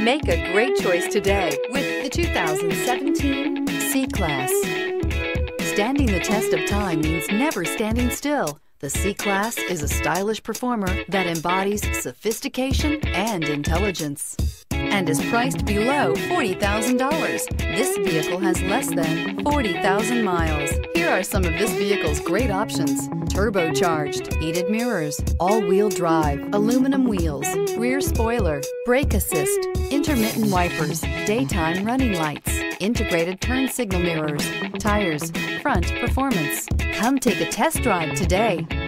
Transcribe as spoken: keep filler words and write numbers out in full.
Make a great choice today with the two thousand seventeen C-Class. Standing the test of time means never standing still. The C-Class is a stylish performer that embodies sophistication and intelligence and is priced below forty thousand dollars. This vehicle has less than forty thousand miles. Here are some of this vehicle's great options: turbocharged, heated mirrors, all-wheel drive, aluminum wheels, rear spoiler, brake assist, intermittent wipers, daytime running lights, integrated turn signal mirrors, tires, front performance. Come take a test drive today.